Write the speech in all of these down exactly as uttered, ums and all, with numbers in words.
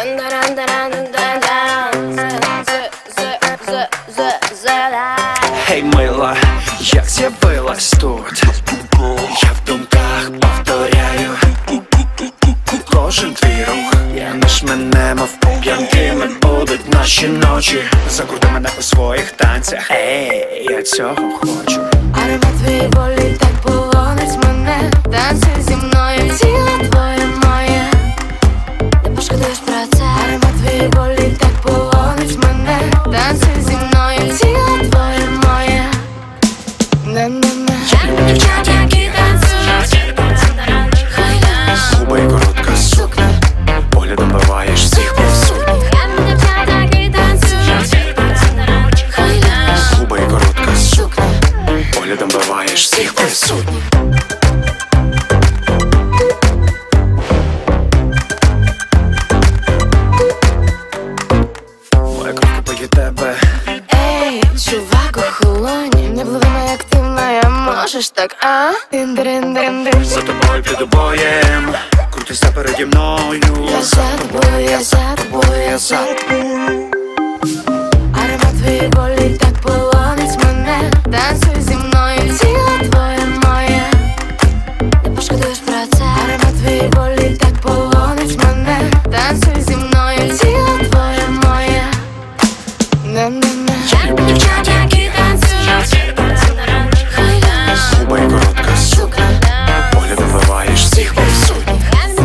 Гей, мила, як з'явилась тут? Я в думках повторяю кожен твій рух. Я наш мене, мов п'янкими будуть наші ночі. Закрути мене у своїх танцях. Ей, я цього хочу. Аромат твоєї волі так полонить мене. Танцюй зі мною, тіло твоє моє. Ти пошкодуєш про це. Аромат твоєї волі так полонить мене. Танцюй зі мною, тіло твоє моє. На-на-на. Дівчат, які танцюють. Губи і коротка сукня. Поглядом биваєш всіх присутніх. Дівчат, які танцюють. Губи і коротка сукня. Поглядом биваєш всіх присутніх. Моя кровка пої тебе. Ей, чувак, охолонь. Не пливи активна, я можеш так, а? Дин-дин-дин-дин. За тобою під обоєм. Крутися переді мною. Я за тобою, я за тобою, я за тобою. Аромат твоєї волі так полонить мене. Танцюй зі мною, тіло твоє моє. Ти пошкодуєш про це. Аромат твоєї волі так полонить мене. Танцюй зі мною, тіло твоє моє. На-на-на. Дівчат, які танцюють. Губи і коротка сукня. Поглядом вбиваєш всіх присутніх.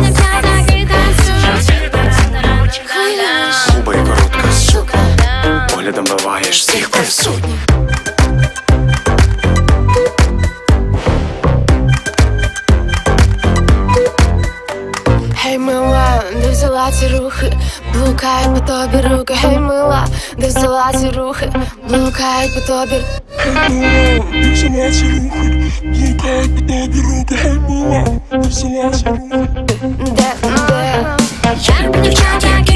Губи і коротка сукня. Поглядом вбиваєш всіх присутніх. Гей, мила, де взяла ці рухи? Блукають по тобі руки. Гей, мила, де взяла ці рухи? Блукають по тобі. Гей, мила, де взяла ці рухи? Блукають по тобі руки. Гей, мила, де взяла ці рухи? Де, де? Я люблю дівчат, які